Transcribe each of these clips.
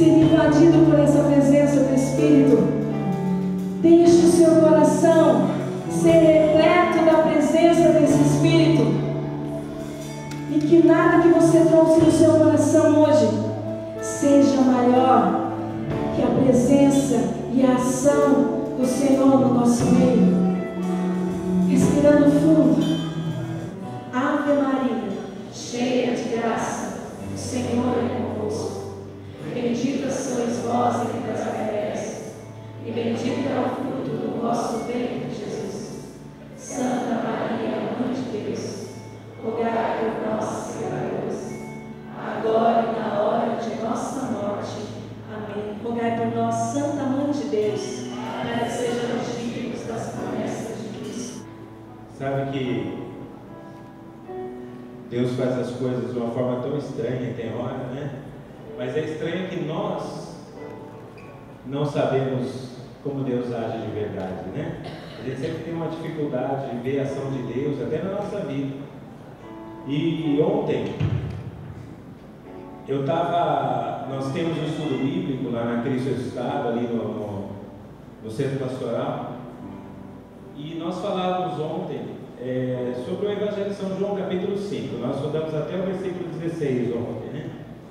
ser invadido por essa presença do Espírito. Deixe o seu coração ser repleto da presença desse Espírito. E que nada que você trouxe no seu coração hoje seja maior que a presença e a ação do Senhor no nosso meio. Respirando fundo. Ave Maria, cheia de graça, o Senhor é convosco. Bendita sois vós entre as mulheres, e bendito é o fruto do vosso ventre, Jesus. Santa Maria, Mãe de Deus, rogai por nós, pecadores, agora e na hora de nossa morte. Amém. Rogai por nós, Santa Mãe de Deus, para que sejamos dignos das promessas de Cristo. Sabe que Deus faz as coisas de uma forma tão estranha, tem hora, né? Mas é estranho que nós não sabemos como Deus age de verdade, né? A gente sempre tem uma dificuldade de ver a ação de Deus, até na nossa vida. E ontem, nós temos um estudo bíblico lá na Cristo Estado, ali no Centro Pastoral, e nós falávamos ontem sobre o Evangelho de São João, capítulo 5. Nós estudamos até o versículo 16 ontem, né?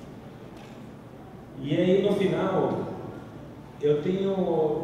E aí no final, eu tenho...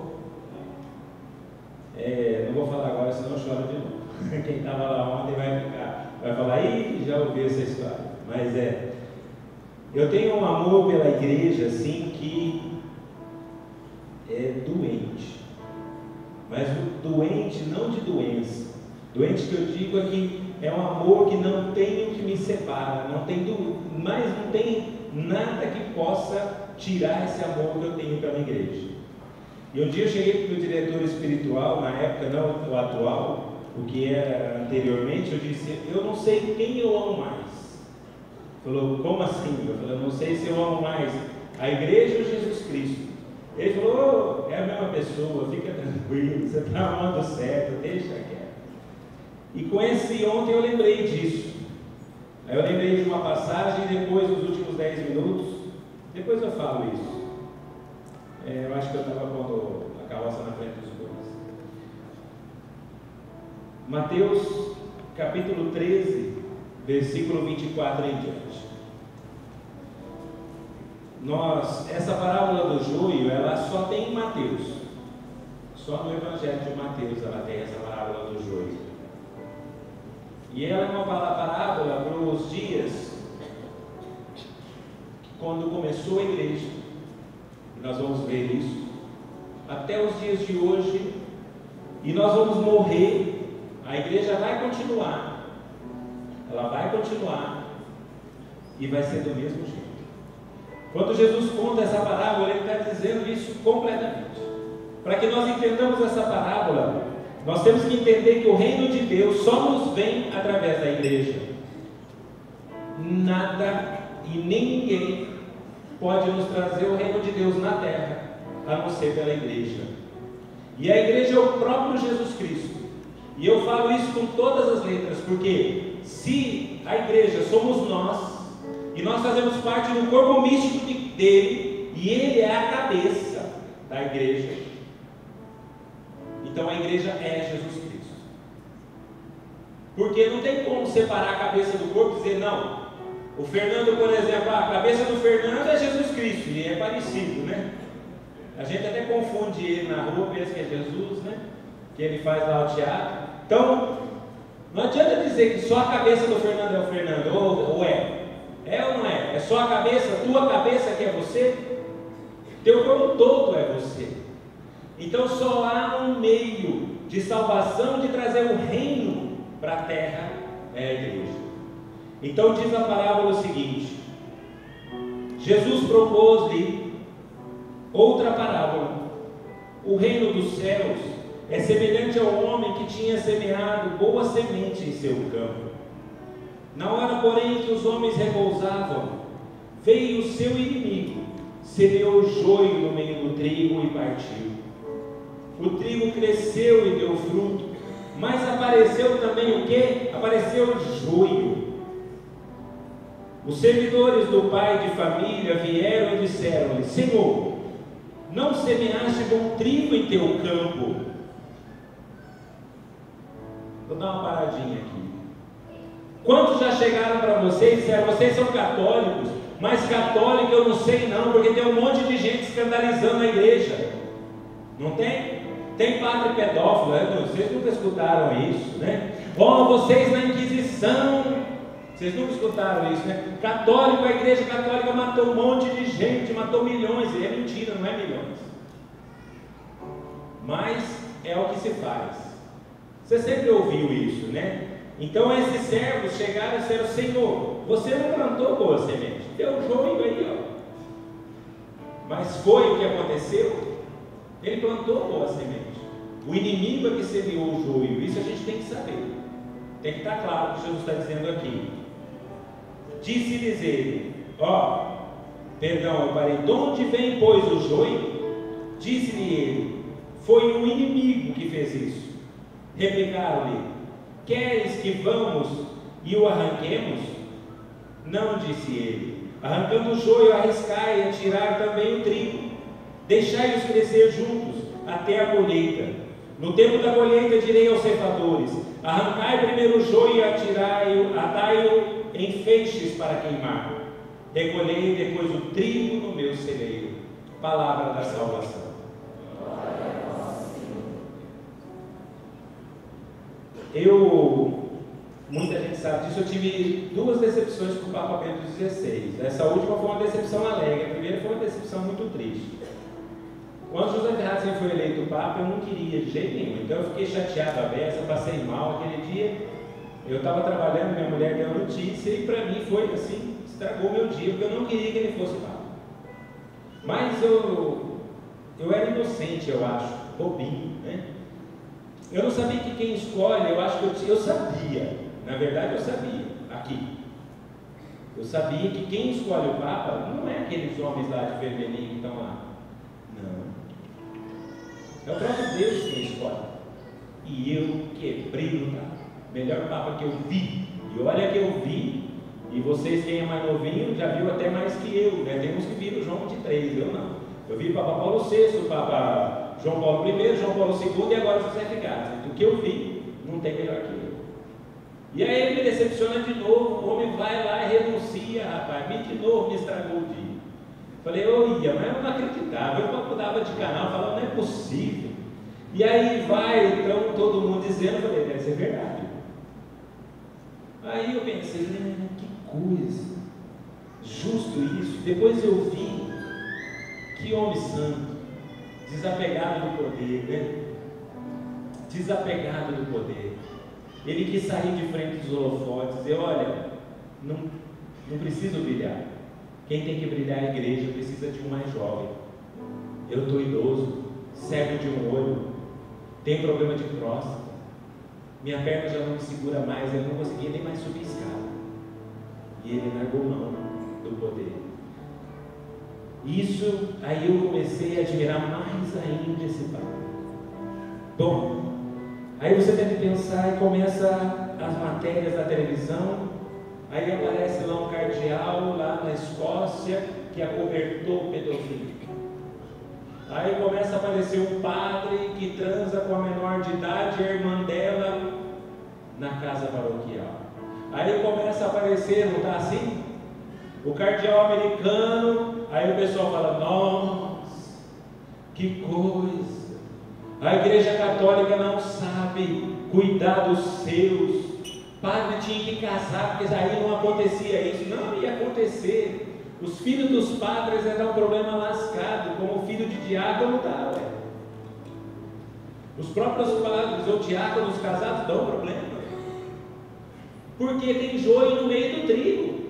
não vou falar agora, senão eu choro de novo. Quem estava lá ontem vai falar, ih, já ouvi essa história. Mas eu tenho um amor pela igreja, assim, que é doente. Mas doente não de doença. Doente que eu digo é que é um amor que não tem o que me separa, mas não tem nada que possa tirar esse amor que eu tenho pela igreja. E um dia eu cheguei para o diretor espiritual, na época não o atual, o que era anteriormente, eu disse, eu não sei quem eu amo mais. Falou, como assim? Eu falei, eu não sei se eu amo mais a igreja ou Jesus Cristo. Ele falou, é a mesma pessoa, fica tranquilo, você está amando certo, deixa quieto. E com esse ontem eu lembrei disso. Aí eu lembrei de uma passagem, depois nos últimos 10 minutos, depois eu falo isso. Eu acho que eu estava pondo a carroça na frente dos bois. Mateus capítulo 13, versículo 24 em diante. Essa parábola do joio, ela só tem em Mateus. Só no Evangelho de Mateus ela tem essa parábola do joio. E ela é uma parábola para os dias quando começou a igreja. Nós vamos ver isso até os dias de hoje, e nós vamos morrer. A igreja vai continuar, ela vai continuar e vai ser do mesmo jeito. Quando Jesus conta essa parábola, ele está dizendo isso completamente. Para que nós entendamos essa parábola, nós temos que entender que o reino de Deus só nos vem através da igreja. Nada e nem ninguém pode nos trazer o reino de Deus na terra, a não ser pela igreja. E a igreja é o próprio Jesus Cristo. E eu falo isso com todas as letras, porque se a igreja somos nós, e nós fazemos parte do corpo místico dele, e ele é a cabeça da igreja, então a igreja é Jesus Cristo. Porque não tem como separar a cabeça do corpo e dizer, não, o Fernando, por exemplo, a cabeça do Fernando é Jesus Cristo, e é parecido, né? A gente até confunde ele na rua, pensa que é Jesus, né? Que ele faz lá o teatro. Então, não adianta dizer que só a cabeça do Fernando é o Fernando, ou é. É ou não é? É só a cabeça, tua cabeça que é você? Teu corpo todo é você. Então só há um meio de salvação, de trazer o reino para a terra, é a igreja. Então diz a parábola o seguinte: Jesus propôs-lhe outra parábola. O reino dos céus é semelhante ao homem que tinha semeado boa semente em seu campo. Na hora, porém, que os homens repousavam, veio o seu inimigo, semeou joio no meio do trigo e partiu. O trigo cresceu e deu fruto, mas apareceu também o quê? Apareceu joio. Os servidores do pai de família vieram e disseram-lhe: Senhor, não semeaste bom trigo em teu campo? Vou dar uma paradinha aqui. Quantos já chegaram para vocês e disseram: vocês são católicos, mas católico eu não sei não, porque tem um monte de gente escandalizando a igreja. Não tem? Tem padre pedófilo, vocês nunca escutaram isso, né? Vocês na Inquisição, vocês nunca escutaram isso, né? Católico, a igreja católica matou um monte de gente, matou milhões, e é mentira, não é milhões. Mas é o que se faz. Você sempre ouviu isso, né? Então esses servos chegaram e disseram: Senhor, você não plantou boa semente, deu joio aí, ó. Mas foi o que aconteceu? Ele plantou boa semente. O inimigo é que semeou o joio. Isso a gente tem que saber. Tem que estar claro o que Jesus está dizendo aqui. Disse-lhes ele: de onde vem, pois, o joio? Disse-lhe ele: foi um inimigo que fez isso. Replicaram-lhe: queres que vamos e o arranquemos? Não, disse ele. Arrancando o joio, arriscai e atirar também o trigo. Deixai-os crescer juntos até a colheita. No tempo da colheita direi aos ceifadores: arrancai primeiro o joio e atai-o em feixes para queimar. Recolhei depois o trigo no meu celeiro. Palavra da salvação. Muita gente sabe disso, eu tive 2 decepções com o Papa Bento XVI. Essa última foi uma decepção alegre, a primeira foi uma decepção muito triste. Quando José Ratzinger foi eleito Papa, eu não queria de jeito nenhum, então eu fiquei chateado à beça, passei mal aquele dia. Eu estava trabalhando, minha mulher deu a notícia e para mim foi assim, estragou meu dia, porque eu não queria que ele fosse Papa. Mas eu era inocente, eu acho, bobinho, né? Eu não sabia que quem escolhe, eu acho que eu sabia, na verdade eu sabia, aqui. Eu sabia que quem escolhe o Papa não é aqueles homens lá de vermelhinho que estão lá. Não. É o próprio Deus quem escolhe. E eu quebrei o Papa. Melhor Papa que eu vi. E olha que eu vi. E vocês, quem é mais novinho, já viu até mais que eu, né? Tem uns que viram João 23, eu não. Eu vi Papa Paulo VI, Papa João Paulo I, João Paulo II e agora José Ratzinger. Do que eu vi, não tem melhor que eu. E aí ele me decepciona de novo, o homem vai lá e renuncia, rapaz, de novo me estragou o dia. Falei, mas eu não acreditava, eu mudava de canal, falava, não é possível. E aí vai, então, todo mundo dizendo, eu falei, deve ser verdade. Aí eu pensei, que coisa, justo isso. Depois eu vi, que homem santo, desapegado do poder, né? Desapegado do poder. Ele quis sair de frente dos holofotes e dizer, olha, não preciso brilhar. Quem tem que brilhar é a igreja, precisa de um mais jovem. Eu estou idoso, cego de um olho, tenho problema de próstata, minha perna já não me segura mais, eu não conseguia nem mais subir escada. E ele largou mão do poder. Isso, aí eu comecei a admirar mais ainda esse Papa. Bom, aí você deve pensar e começa as matérias da televisão, aí aparece lá um cardeal lá na Escócia que acobertou pedofilia. Aí começa a aparecer um padre que transa com a menor de idade, a irmã dela, na casa paroquial. Aí começa a aparecer, não está assim? O cardeal americano, aí o pessoal fala, nossa, que coisa. A igreja católica não sabe cuidar dos seus. Padre tinha que casar, porque aí não acontecia isso. Não ia acontecer. Os filhos dos padres eram um problema lascado, como o filho de diácono dá, ué. Os próprios padres ou diáconos casados dão problema. Porque tem joio no meio do trigo.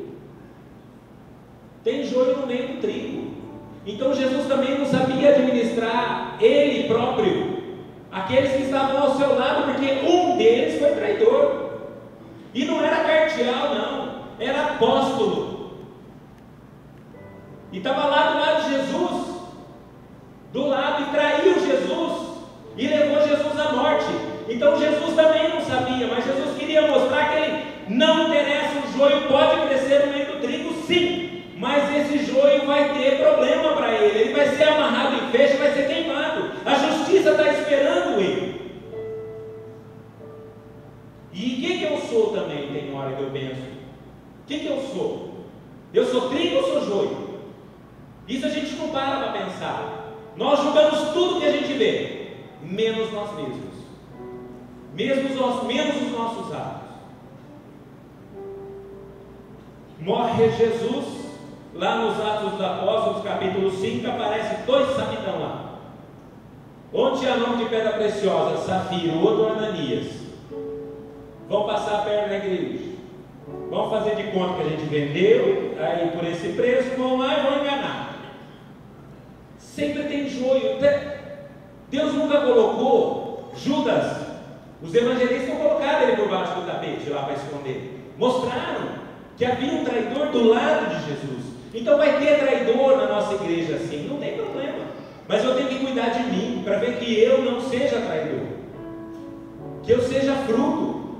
Tem joio no meio do trigo. Então Jesus também não sabia administrar ele próprio, aqueles que estavam ao seu lado, porque um deles foi traidor. E não era cardeal, não, era apóstolo. E estava lá do lado de Jesus, do lado, e traiu Jesus, e levou Jesus à morte. Então Jesus também não sabia, mas Jesus queria mostrar que ele não interessa, o joio pode crescer no meio do trigo, que eu sou também? Tem hora que eu penso. O que eu sou? Eu sou trigo ou sou joio? Isso a gente não para pensar. Nós julgamos tudo que a gente vê, menos nós mesmos. Menos os nossos atos. Morre Jesus, lá nos Atos dos Apóstolos, capítulo 5, aparece 2 sabidão lá. Um tinha nome de pedra preciosa, Safira, o outro Ananias. Vão passar perto da igreja. Vão fazer de conta que a gente vendeu, aí por esse preço, vão lá e vão enganar. Sempre tem joio. Deus nunca colocou Judas. Os evangelistas não colocaram ele por baixo do tapete lá para esconder. Mostraram que havia um traidor do lado de Jesus. Então vai ter traidor na nossa igreja assim, não tem problema. Mas eu tenho que cuidar de mim, para ver que eu não seja traidor, que eu seja fruto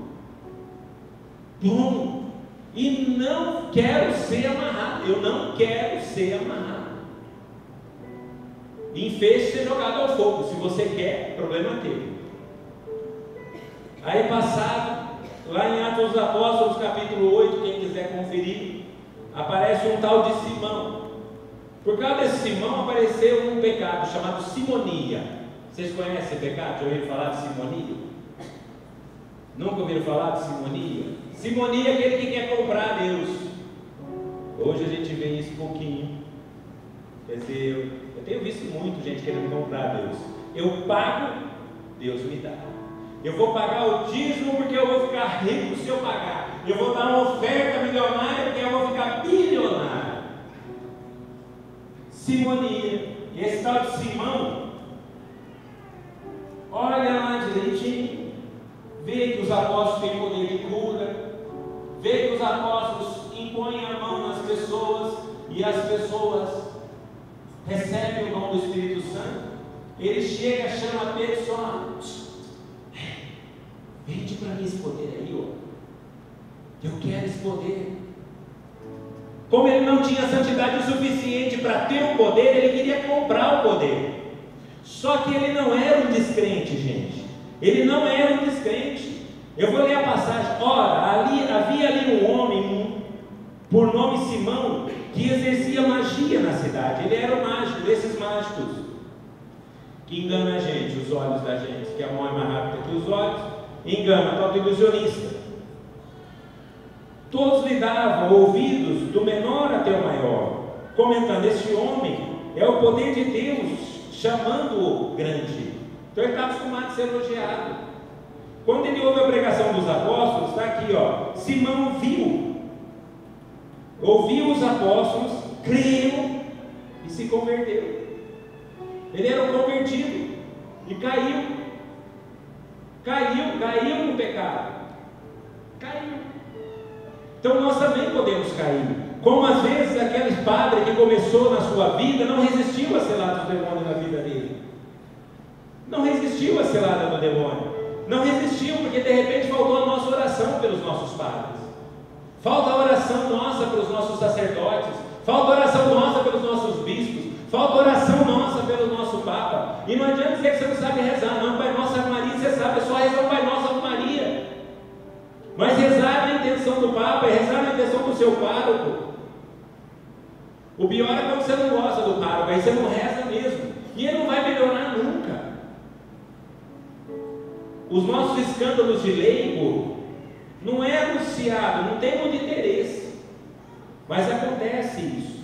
bom, e não quero ser amarrado. Eu não quero ser amarrado. Enfeite ser jogado ao fogo. Se você quer, problema teu. Aí passado, lá em Atos dos Apóstolos, capítulo 8, quem quiser conferir, aparece um tal de Simão. Por causa desse Simão apareceu um pecado chamado simonia. Vocês conhecem esse pecado? Já ouviram falar de simonia? Nunca ouviram falar de simonia? Simonia é aquele que quer comprar Deus. Hoje a gente vê isso um pouquinho. Quer dizer, eu tenho visto muito gente querendo comprar Deus. Eu pago, Deus me dá. Eu vou pagar o dízimo porque eu vou ficar rico se eu pagar. Eu vou dar uma oferta milionária porque eu vou ficar bilionário. Simonia. E esse tal de Simão, olha lá direitinho, vê que os apóstolos têm poder de cura, vê que os apóstolos impõem a mão nas pessoas e as pessoas recebem o dom do Espírito Santo. Ele chega, chama Pedro e fala: vende para mim esse poder aí, ó. Eu quero esse poder. Como ele não tinha santidade o suficiente para ter o poder, ele queria comprar o poder. Só que ele não era um descrente, gente. Ele não era um descrente. Eu vou ler a passagem. Ora, havia ali um homem, por nome Simão, que exercia magia na cidade. Ele era um mágico, desses mágicos que engana a gente, os olhos da gente, que a mão é mais rápida que os olhos. Engana, tal ilusionista. Todos lhe davam ouvidos, do menor até o maior, comentando: este homem é o poder de Deus, chamando-o grande. Então ele está acostumado a ser elogiado. Quando ele ouve a pregação dos apóstolos, está aqui, ó, Simão ouviu os apóstolos, creu e se converteu. Ele era um convertido e caiu no pecado. Caiu. Então nós também podemos cair. Como às vezes aquele padre que começou na sua vida não resistiu à selada do demônio na vida dele. Não resistiu à selada do demônio. Não resistiu porque de repente faltou a nossa oração pelos nossos padres. Falta a oração nossa pelos nossos sacerdotes. Falta a oração nossa pelos nossos bispos. Falta a oração nossa pelo nosso Papa. E não adianta dizer que você não sabe rezar, não. Pai Nosso, Ave Maria, você sabe, é só rezar o Pai Nosso, Ave Maria. Mas rezar na intenção do Papa, é rezar na intenção do seu pároco. O pior é quando você não gosta do pároco, aí você não reza mesmo. E ele não vai melhorar nunca. Os nossos escândalos de leigo não é anunciado, não tem muito interesse. Mas acontece isso.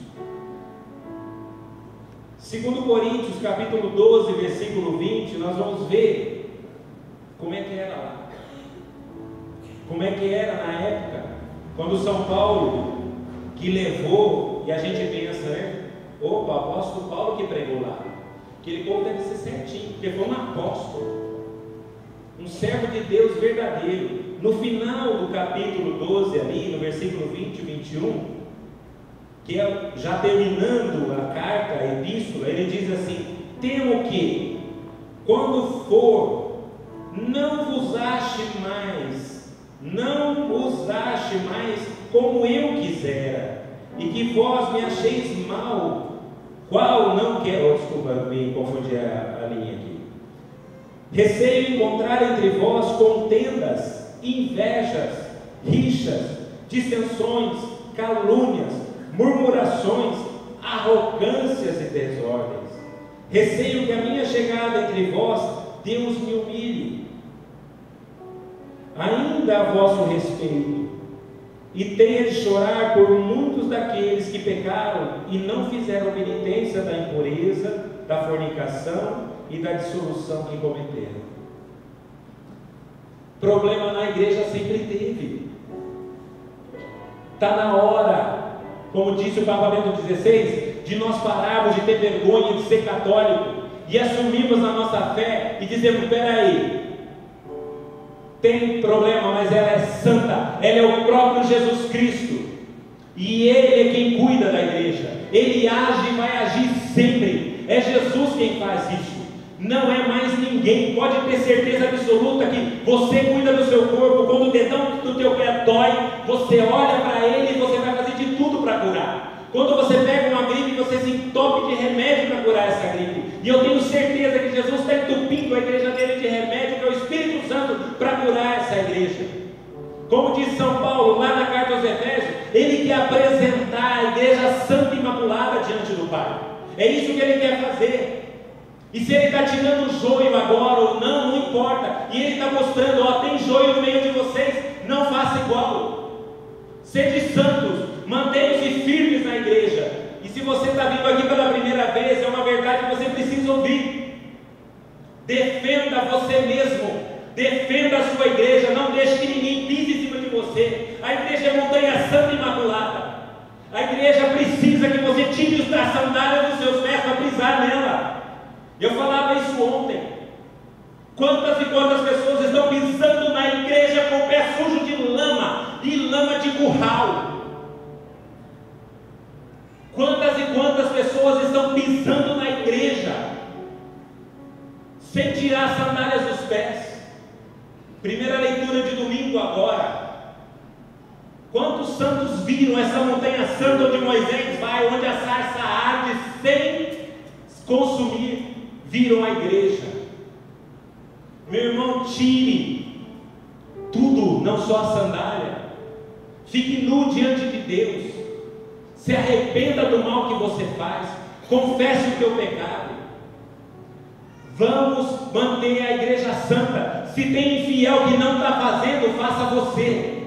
2 Coríntios, capítulo 12, versículo 20, nós vamos ver como é que era lá. Como é que era na época, quando São Paulo, que levou, e a gente pensa, né? Opa, o apóstolo Paulo que pregou lá. Aquele povo deve ser certinho, porque foi um apóstolo, um servo de Deus verdadeiro. No final do capítulo 12, ali, no versículo 20 e 21, que é já terminando a carta, a epístola, ele diz assim: temo que, quando for, não vos ache mais como eu quisera, e que vós me acheis mal, qual não quero. Desculpa, me confundi a linha aqui. Receio encontrar entre vós contendas invejas, rixas, dissensões, calúnias, murmurações, arrogâncias e desordens. Receio que a minha chegada entre vós Deus me humilhe, ainda a vosso respeito, e tenha de chorar por muitos daqueles que pecaram e não fizeram penitência da impureza, da fornicação e da dissolução que cometeram. Problema na igreja sempre teve. Está na hora, como disse o Papa Bento XVI, de nós pararmos de ter vergonha de ser católico e assumirmos a nossa fé e dizermos: espera aí, tem problema, mas ela é santa, ela é o próprio Jesus Cristo, e Ele é quem cuida da igreja, Ele age e vai agir sempre, é Jesus quem faz isso, não é mais ninguém. Pode ter certeza absoluta que você cuida do seu corpo. Quando o dedão do teu pé dói, você olha para ele e você vai fazer de tudo para curar. Quando você pega uma gripe, você se entope de remédio para curar essa gripe. E eu tenho certeza que Jesus está entupindo a igreja dele de remédio, que é o Espírito Santo, para curar essa igreja. Como diz São Paulo, lá na carta aos Efésios, ele quer apresentar a igreja santa e imaculada diante do Pai. É isso que ele quer fazer. E se ele está tirando o joio agora ou não, não importa. E ele está mostrando: ó, tem joio no meio de vocês, não faça igual. Sede santos, mantenham-se firmes na igreja. E se você está vindo aqui pela primeira vez, é uma verdade que você precisa ouvir. Defenda você mesmo, defenda a sua igreja, não deixe que ninguém pise em cima de você. A igreja é montanha santa e imaculada. A igreja precisa que você tire as sandálias dos seus pés para pisar nela. Eu falava isso ontem. Quantas e quantas pessoas estão pisando na igreja com o pé sujo de lama e lama de curral? Quantas e quantas pessoas estão pisando na igreja sem tirar as sandálias dos pés? Primeira leitura de domingo agora. Quantos santos viram essa montanha santa onde Moisés vai, onde a sarça arde sem consumir? Viram a igreja. Meu irmão, tire tudo, não só a sandália. Fique nu diante de Deus. Se arrependa do mal que você faz. Confesse o teu pecado. Vamos manter a igreja santa. Se tem infiel que não está fazendo, faça você.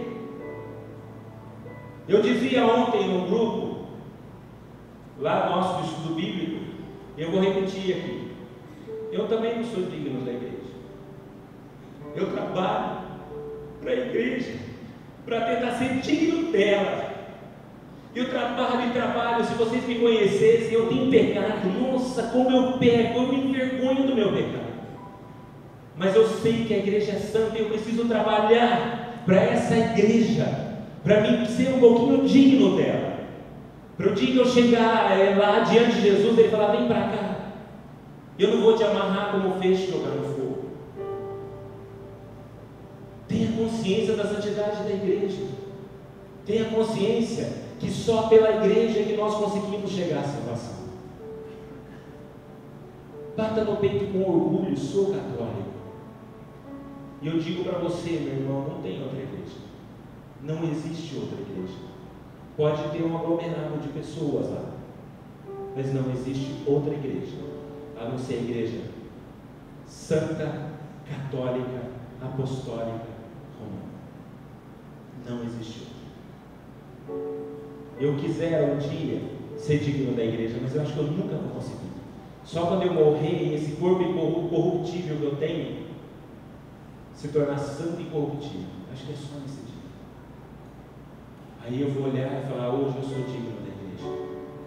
Eu dizia ontem no grupo, lá nosso do estudo bíblico, eu vou repetir aqui: eu também não sou digno da igreja. Eu trabalho para a igreja, para tentar ser digno dela. Eu trabalho, se vocês me conhecessem, eu tenho pecado. Nossa, como eu peco, eu me envergonho do meu pecado. Mas eu sei que a igreja é santa e eu preciso trabalhar para essa igreja, para mim ser um pouquinho digno dela. Para o dia que eu chegar lá diante de Jesus, ele falar: vem para cá. Eu não vou te amarrar como feixe jogar no fogo. Tenha consciência da santidade da igreja. Tenha consciência que só pela igreja é que nós conseguimos chegar à salvação. Bata no peito com orgulho: sou católico. E eu digo para você, meu irmão, não tem outra igreja. Não existe outra igreja. Pode ter um aglomerado de pessoas lá, mas não existe outra igreja a não ser a igreja santa, católica, apostólica, romana. Não existe outra. Eu quisera um dia ser digno da igreja, mas eu acho que eu nunca vou conseguir. Só quando eu morrer e esse corpo incorruptível que eu tenho se tornar santo e incorruptível. Acho que é só nesse dia. Aí eu vou olhar e falar: hoje eu sou digno da igreja.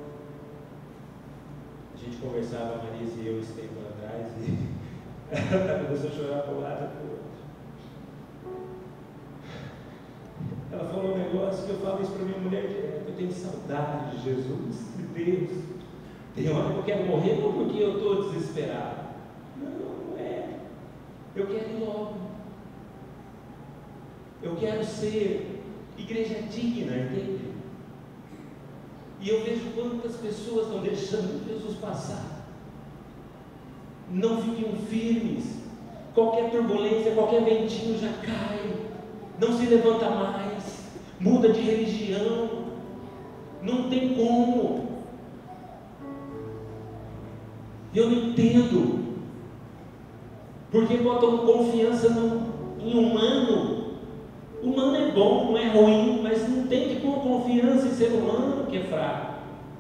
A gente conversava, a Marisa e eu, esse tempo atrás, e ela começou a chorar para o lado e para o outro. Ela falou um negócio que eu falo isso para minha mulher direto: eu tenho saudade de Jesus, de Deus. Tem hora que eu quero morrer, não porque eu estou desesperado. Não é. Eu quero ir logo. Eu quero ser igreja digna, entende? E eu vejo quantas pessoas estão deixando Jesus passar. Não fiquem firmes. Qualquer turbulência, qualquer ventinho já cai. não se levanta mais, muda de religião, não tem como. Eu não entendo, porque botam confiança em humano. Humano é bom, não é ruim, mas não tem que pôr confiança em ser humano que é fraco.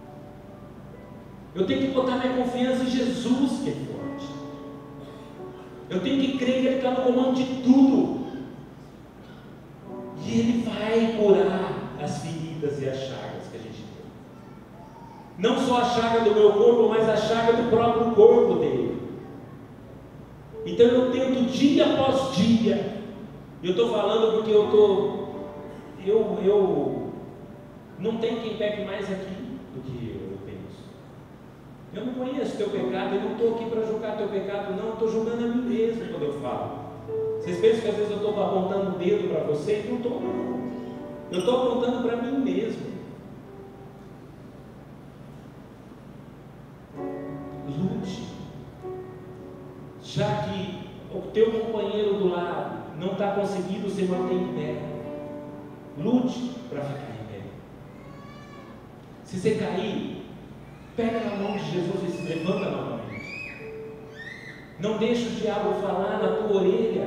Eu tenho que botar minha confiança em Jesus que é forte. Eu tenho que crer que Ele está no comando de tudo. E Ele vai curar as feridas e as chagas que a gente tem. Não só a chaga do meu corpo, mas a chaga do próprio corpo dele. Então eu tento dia após dia. Eu estou falando porque não tem quem peque mais aqui do que eu penso. Eu não conheço teu pecado, eu não estou aqui para julgar teu pecado, não, eu estou julgando a mim mesmo quando eu falo. Vocês pensam que às vezes eu estou apontando o dedo para vocês? Não estou, não. Eu estou apontando para mim mesmo. Lute. Já que o teu companheiro do lado não está conseguindo se manter em pé, lute para ficar em pé. Se você cair, pega na mão de Jesus e se levanta novamente. Não deixe o diabo falar na tua orelha.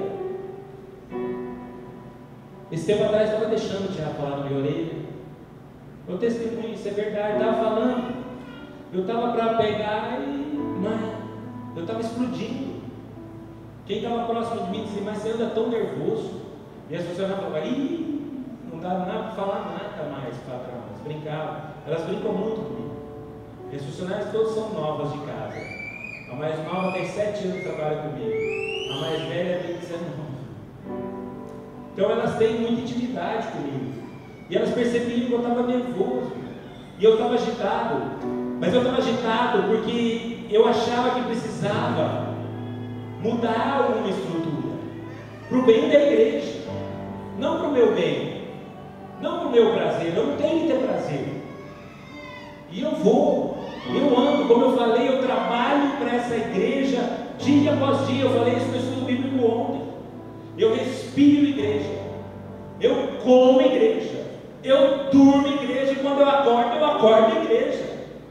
Esse tempo atrás estava deixando o diabo falar na minha orelha. Eu testemunho, isso é verdade, estava falando. Eu estava para pegar eu estava explodindo. Quem estava próximo de mim disse, mas você anda tão nervoso. E as funcionárias falavam, não dá nada para falar nada mais, patrão. Elas brincavam, elas brincam muito comigo. E as funcionárias todas são novas de casa. A mais nova tem 7 anos que trabalha comigo. A mais velha tem 19. Então elas têm muita intimidade comigo. E elas percebiam que eu estava nervoso. E eu estava agitado. Mas eu estava agitado porque eu achava que precisava mudar alguma estrutura para o bem da igreja, não para o meu bem, não para o meu prazer. Eu não tenho que ter prazer. E eu ando, como eu falei, eu trabalho para essa igreja dia após dia. Eu falei isso no estudo bíblico ontem. Eu respiro igreja, eu como igreja, eu durmo igreja, e quando eu acordo igreja.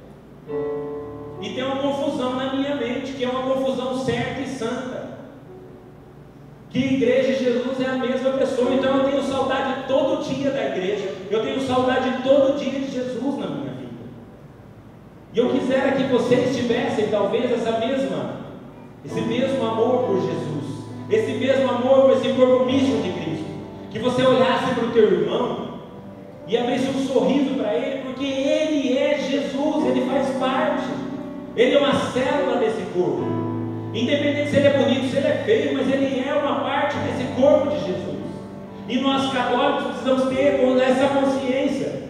E tem uma confusão na minha mente, que é uma confusão certa e santa, que igreja e Jesus é a mesma pessoa. Então eu tenho saudade todo dia da igreja, eu tenho saudade todo dia de Jesus na minha vida. E eu quisera que vocês tivessem talvez esse mesmo amor por Jesus, esse mesmo amor por esse corpo místico de Cristo, que você olhasse para o teu irmão e abrisse um sorriso para ele, porque ele é Jesus, ele faz parte. Ele é uma célula desse corpo. Independente se ele é bonito, se ele é feio, mas ele é uma parte desse corpo de Jesus. E nós católicos precisamos ter essa consciência.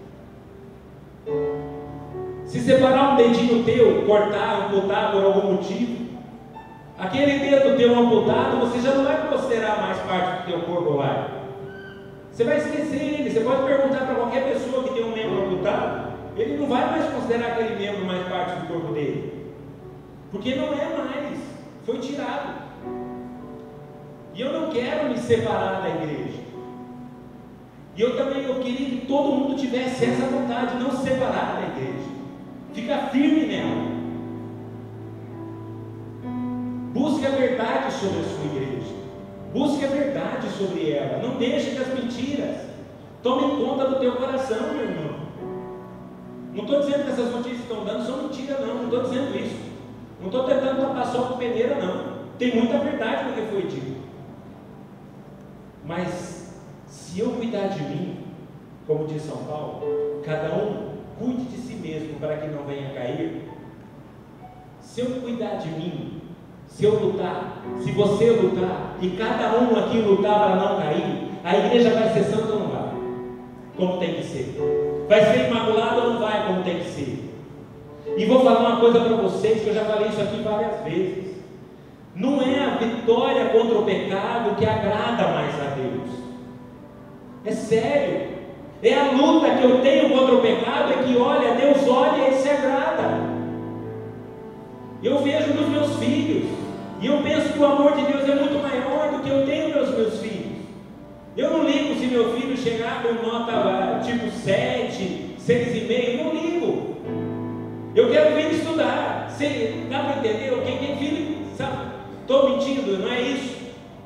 Se separar um dedinho teu, cortar, amputar por algum motivo, aquele dedo teu amputado, você já não vai considerar mais parte do teu corpo lá. Você vai esquecer ele. Você pode perguntar para qualquer pessoa que tem um membro amputado, ele não vai mais considerar aquele membro mais parte do corpo dele, porque não é mais, foi tirado. E eu não quero me separar da igreja. E eu queria que todo mundo tivesse essa vontade, não se separar da igreja, ficar firme nela. Busque a verdade sobre a sua igreja, busque a verdade sobre ela, não deixe que as mentiras tomem conta do teu coração, meu irmão. Não estou dizendo que essas notícias que estão dando são mentiras, não estou dizendo isso. Não estou tentando tapar sol com peneira, não. Tem muita verdade no que foi dito. Mas, se eu cuidar de mim, como diz São Paulo, cada um cuide de si mesmo para que não venha a cair. Se eu cuidar de mim, se eu lutar, se você lutar, e cada um aqui lutar para não cair, a igreja vai ser santa ou não vai? Como tem que ser. Vai ser imaculado ou não vai, como tem que ser? E vou falar uma coisa para vocês, que eu já falei isso aqui várias vezes. Não é a vitória contra o pecado que agrada mais a Deus. É sério. É a luta que eu tenho contra o pecado, é que olha, Deus olha e se agrada. Eu vejo nos meus filhos, e eu penso que o amor de Deus é muito maior do que eu tenho nos meus filhos. Eu não ligo se meu filho chegar com nota tipo 7, 6,5, não ligo. Eu quero ver ele estudar. Dá para entender? Quem tem filho, sabe? Estou mentindo, não é isso.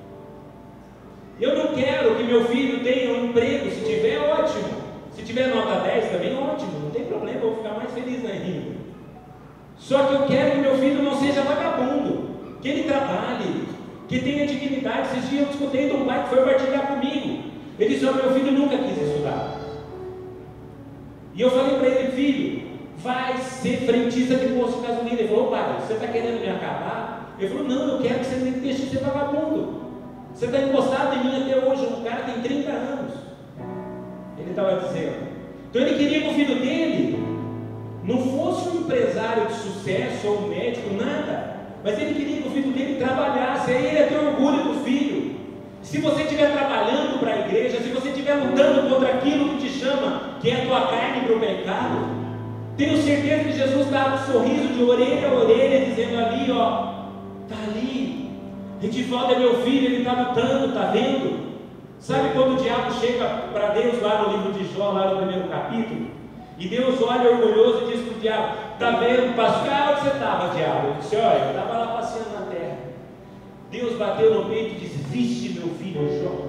Eu não quero que meu filho tenha um emprego. Se tiver, ótimo. Se tiver nota 10 também, ótimo. Não tem problema, eu vou ficar mais feliz ainda. Só que eu quero que meu filho não seja vagabundo, que ele trabalhe, que tenha dignidade. Esses dias eu escutei de um pai que foi partilhar comigo. Ele disse: meu filho nunca quis estudar. E eu falei para ele: filho, vai ser frentista de posto de gasolina. Ele falou: pai, você está querendo me acabar? Ele falou: não, eu quero que você me deixe de ser vagabundo. Você está encostado em mim até hoje. Um cara tem 30 anos. Ele estava dizendo. Então ele queria que o filho dele não fosse um empresário de sucesso ou um médico, nada. Mas ele queria que o filho dele trabalhasse. Aí ele ia ter orgulho do filho. Se você estiver trabalhando para a igreja, se você estiver lutando contra aquilo que te chama, que é a tua carne para o pecado, tenho certeza que Jesus dá um sorriso de orelha a orelha, dizendo ali, ó, está ali, Edivaldo é meu filho, ele está lutando, está vendo? Sabe quando o diabo chega para Deus lá no livro de Jó, lá no primeiro capítulo, e Deus olha orgulhoso e diz para o diabo: está vendo, pastor, onde você estava, diabo? Ele disse: olha, eu estava lá passeando na terra. Deus bateu no peito e disse: viste meu filho Jó?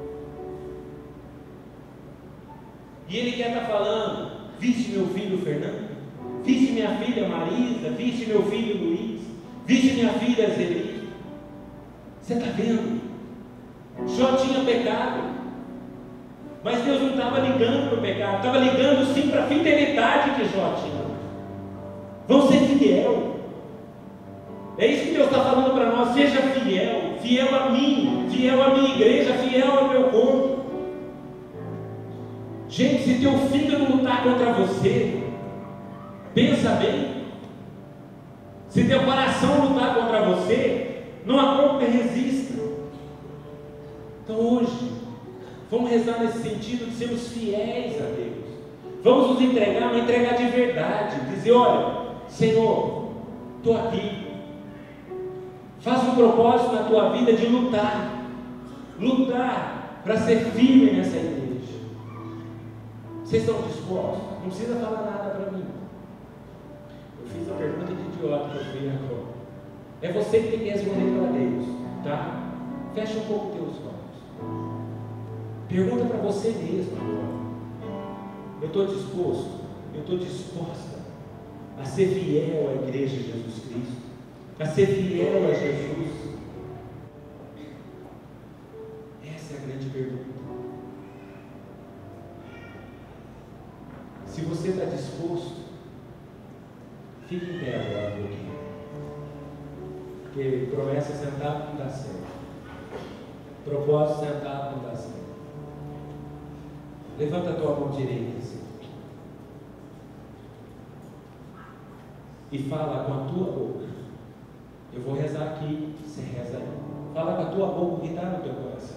E ele quer estar falando: viste meu filho Fernando? Viste minha filha Marisa? Viste meu filho Luiz? Viste minha filha Zeli? Você está vendo? Jó tinha pecado, mas Deus não estava ligando para o pecado, estava ligando sim para a fidelidade que Jó tinha. Vão ser fiel. É isso que Deus está falando para nós: seja fiel, fiel a mim, fiel à minha igreja, fiel ao meu corpo. Gente, se teu fígado lutar contra você, pensa bem. Se teu coração lutar contra você, não há como que resista. Então hoje, vamos rezar nesse sentido de sermos fiéis a Deus. Vamos nos entregar, mas entregar de verdade. Dizer: olha, Senhor, estou aqui. Faz um propósito na tua vida de lutar para ser firme nessa igreja. Vocês estão dispostos? Não precisa falar nada para mim. Eu fiz a pergunta de idiota que eu fui agora. É você que tem que responder para Deus, tá? Fecha um pouco teus olhos. Pergunta para você mesmo agora: eu estou disposto, eu estou disposta a ser fiel à igreja de Jesus Cristo, a ser fiel a Jesus? Essa é a grande pergunta. Se você está disposto, fique em pé agora um pouquinho, porque promessa sentado não dá certo, propósito sentado não dá certo. Levanta a tua mão direita assim, e fala com a tua boca. Eu vou rezar aqui, você reza aí. Fala com a tua boca o que está no teu coração.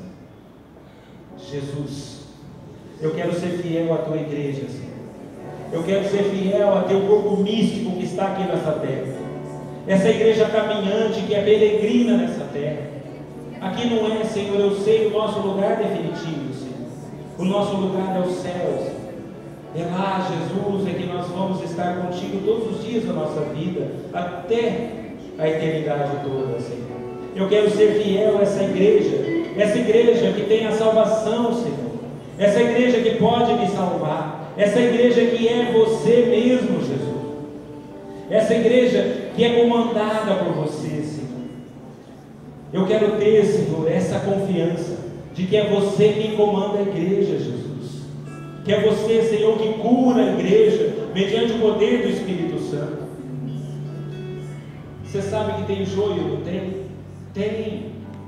Jesus, eu quero ser fiel à tua igreja, Senhor. Eu quero ser fiel a teu corpo místico que está aqui nessa terra. Essa igreja caminhante que é peregrina nessa terra. Aqui não é, Senhor, eu sei, o nosso lugar definitivo, Senhor. O nosso lugar é o céu, Senhor. É lá, Jesus, é que nós vamos estar contigo todos os dias da nossa vida, até a eternidade toda, Senhor. Eu quero ser fiel a essa igreja que tem a salvação, Senhor. Essa igreja que pode me salvar. Essa igreja que é você mesmo, Jesus. Essa igreja que é comandada por você, Senhor. Eu quero ter, Senhor, essa confiança de que é você quem comanda a igreja, Jesus. Que é você, Senhor, que cura a igreja mediante o poder do Espírito Santo. Você sabe que tem joio, não tem? Tem.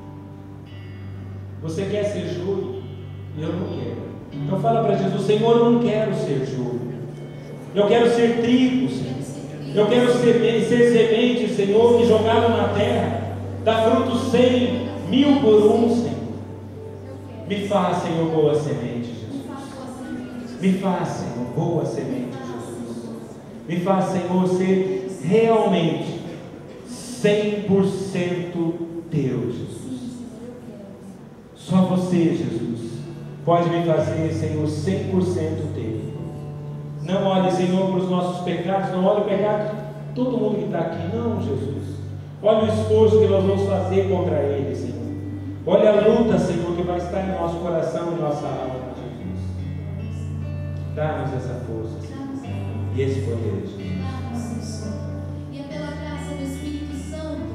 Você quer ser joio? Eu não quero. Então fala para Jesus: Senhor, eu não quero ser joio. Eu quero ser trigo, Senhor. Eu quero ser semente, Senhor, que jogado na terra dá frutos 100, 1000 por um, Senhor. Me faz, Senhor, boa semente, Jesus. Me faz, Senhor, boa semente, Jesus. Me faz, Senhor, ser realmente 100% teu, Jesus. Só você, Jesus, pode me fazer, Senhor, 100% teu. Não olhe, Senhor, para os nossos pecados, não olhe o pecado de todo mundo que está aqui, não, Jesus. Olha o esforço que nós vamos fazer contra ele, Senhor. Olha a luta, Senhor, que vai estar em nosso coração e nossa alma, Jesus. Dá-nos essa força, Senhor, e esse poder, Jesus. E é pela graça do Espírito Santo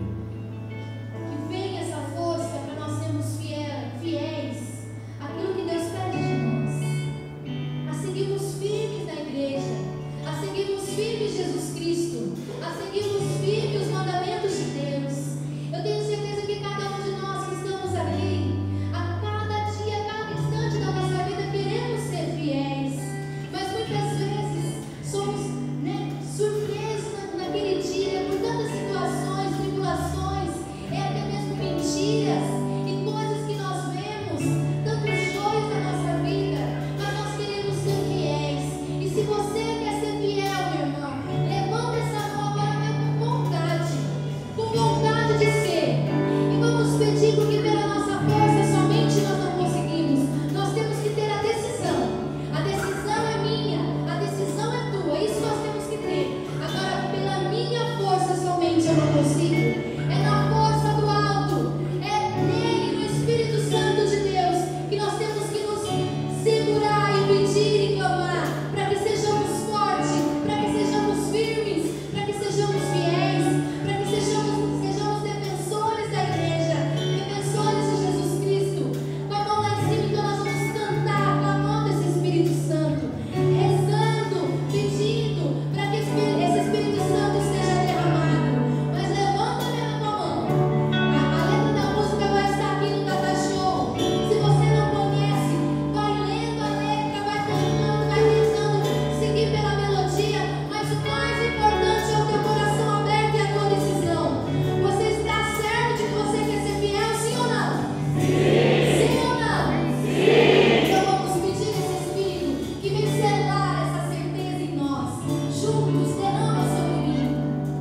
que vem essa força para nós sermos fiéis àquilo que Deus pede de nós, a seguirmos firmes na igreja, a seguirmos firmes Jesus Cristo, a seguirmos firmes os mandamentos de Deus. Eu tenho certeza que cada um de nós que estamos aqui, a cada dia, a cada instante da nossa vida, queremos ser fiéis, mas muitas vezes somos surpresos naquele dia por tantas situações, tribulações, até mesmo mentiras e coisas que nós vemos, tantos joios na nossa vida, mas nós queremos ser fiéis. E se você quer ser fiel, meu irmão, levanta essa mão agora com vontade de ser, e vamos pedir, porque pela nossa força somente nós não conseguimos. Nós temos que ter a decisão. A decisão é minha, a decisão é tua, isso nós temos que ter. Agora, pela minha força somente eu não consigo. É na força do alto, é nele, no Espírito Santo de Deus, que nós temos que nos segurar e pedir e clamar, para que sejamos fortes, para que sejamos firmes, para que sejamos fiéis, para que sejamos defensores da igreja, defensores de Jesus Cristo. Com a mão lá em cima, então nós vamos cantar, clamando esse Espírito Santo, rezando, pedindo para que esse Espírito Santo seja derramado. Mas levanta mesmo a mão. A letra da música vai estar aqui no Data Show. Se você não conhece, vai lendo a letra, vai cantando, vai tentando seguir pela melodia. Mas o mais importante é o teu coração aberto e a tua decisão. Você está certo de que você quer ser fiel, sim ou não? Sim ou não? Então vamos pedir esse Espírito que vem selar essa certeza em nós. Juntos, derrama sobre mim.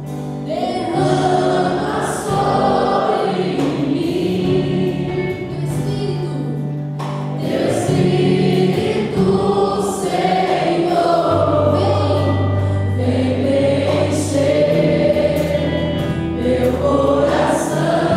Derrama sobre mim. Teu Espírito, Senhor, vem encher meu coração.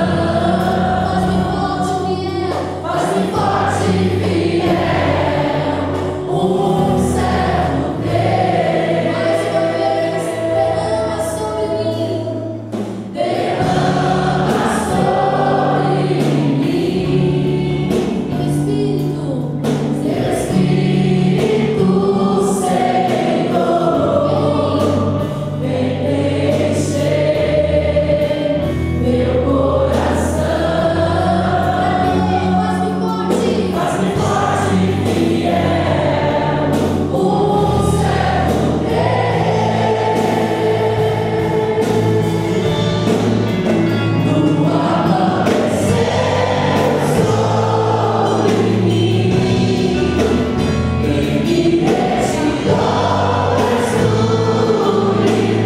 Faz-me forte e fiel, um servo teu. Mais uma vez, derrama sobre mim, derrama sobre mim. Teu Espírito, Senhor, vem encher meu coração. Faz-me forte e fiel, um servo teu. Tua mão desceu sobre mim, e me retirou da escuridão.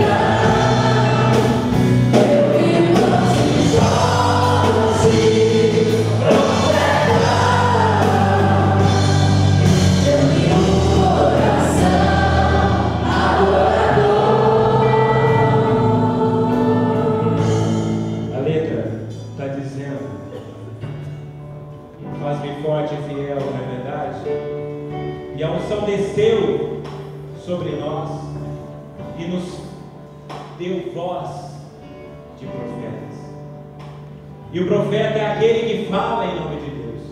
Eu vi luzes de A letra está dizendo: faz-me forte e fiel, não é verdade? E a unção desceu sobre nós e nos deu voz de profetas. E o profeta é aquele que fala em nome de Deus.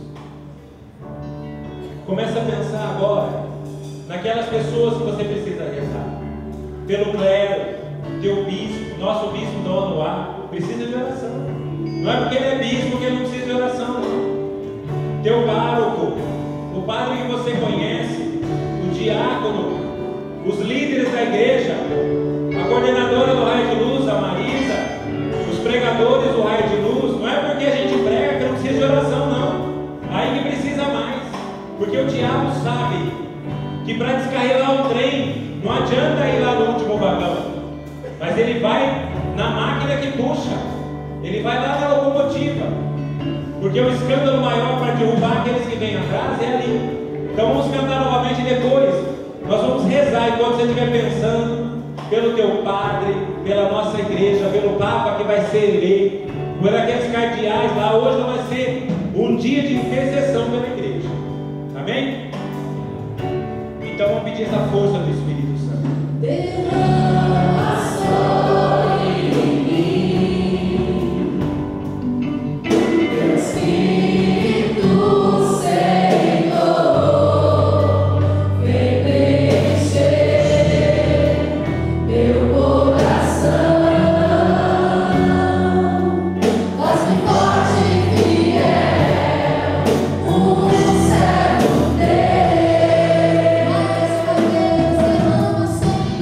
Começa a pensar agora naquelas pessoas que você precisa rezar. Pelo clero, teu bispo, nosso bispo Dom Noá, precisa de oração. Não é porque ele é bispo que ele não precisa de oração, não. Teu pároco, o padre que você conhece, o diácono, os líderes da igreja, a coordenadora do Raio de Luz, a Marisa, os pregadores do Raio de Luz. Não é porque a gente prega que não precisa de oração, não. Aí que precisa mais, porque o diabo sabe que para descarregar o trem não adianta ir lá no último vagão, mas ele vai na máquina que puxa, ele vai lá na locomotiva, porque o escândalo maior para derrubar aqueles que vem atrás é ali. Então vamos cantar novamente depois. Nós vamos rezar enquanto você estiver pensando pelo teu padre, pela nossa igreja, pelo Papa que vai ser eleito, por aqueles cardeais lá. Hoje não vai ser um dia de intercessão pela igreja. Amém? Então vamos pedir essa força do Espírito Santo. Derrama sobre mim, Espírito Senhor, vem preencher meu coração, faz-me forte e fiel, servo dele. Mais uma vez, derrama sobre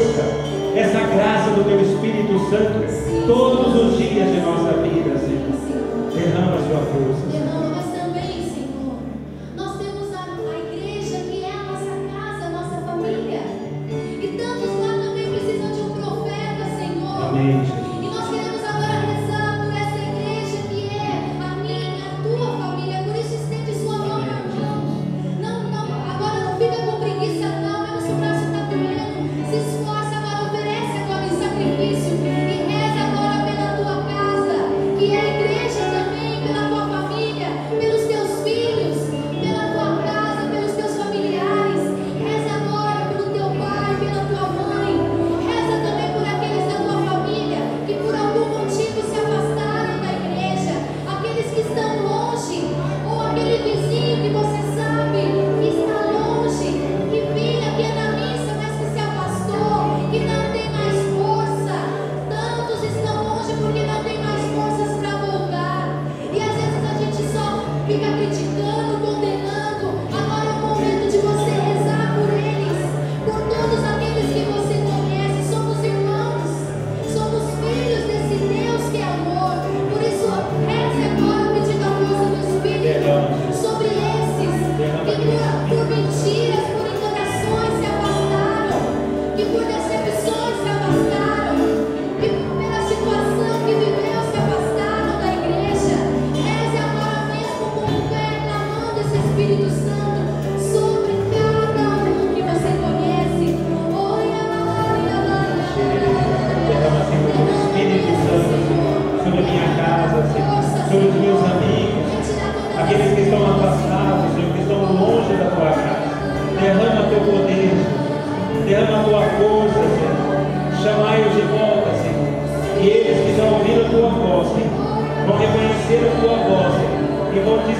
essa graça do teu Espírito Santo todos os dias de nossa vida, Senhor.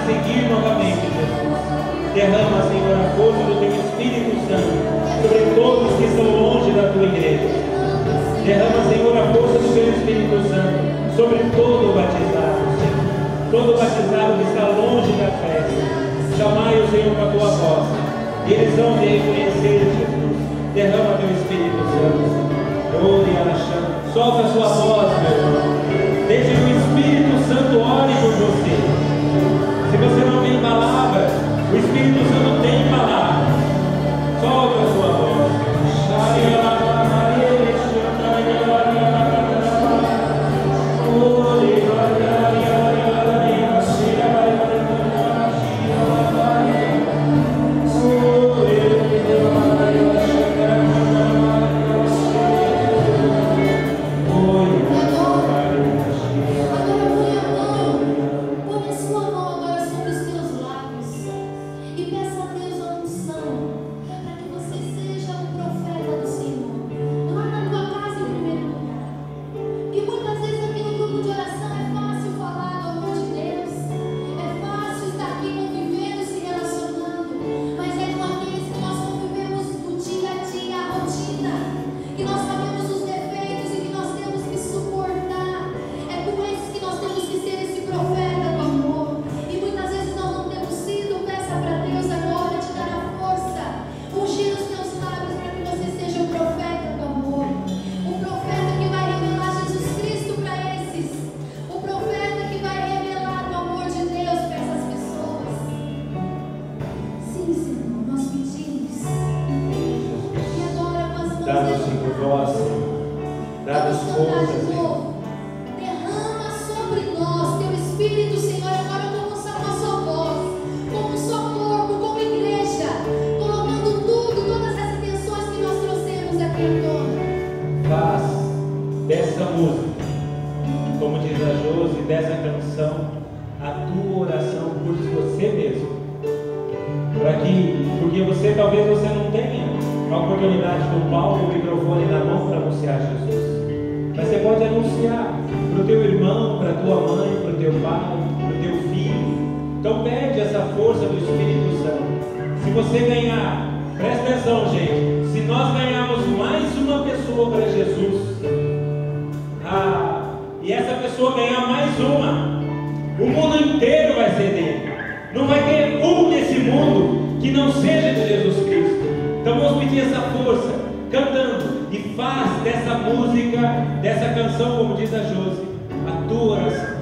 seguir novamente, Jesus. Derrama, Senhor, a força do Teu Espírito Santo sobre todos que estão longe da Tua igreja. Derrama, Senhor, a força do Teu Espírito Santo sobre todo o batizado, Senhor. Todo batizado que está longe da fé. Chamai o Senhor com a Tua voz. E eles vão te reconhecer, Jesus. Derrama Teu Espírito Santo. Solta a sua voz, meu irmão. Deixe que o Espírito Santo ore por você. Se você não tem palavra, o Espírito Santo tem palavra. Solta a sua voz. Dá-nos, Senhor, voz, dá-nos força, Senhor. Derrama sobre nós Teu Espírito, Senhor, agora como uma só voz, como um só corpo, como igreja, colocando tudo, todas as intenções que nós trouxemos aqui à tona. Faz dessa música, como diz a Josi, dessa canção, a tua oração por você mesmo. Porque talvez você não tenha a oportunidade com Paulo e o microfone na mão para anunciar Jesus. Mas você pode anunciar para o teu irmão, para a tua mãe, para o teu pai, para o teu filho. Então pede essa força do Espírito Santo. Se você ganhar, presta atenção, gente, se nós ganharmos mais uma pessoa para Jesus, e essa pessoa ganhar mais uma, o mundo inteiro vai ser dele. Não vai ter um nesse mundo que não seja de Jesus Cristo. Então vamos pedir essa força, cantando, e faz dessa música, dessa canção, como diz a Josi, a tua oração.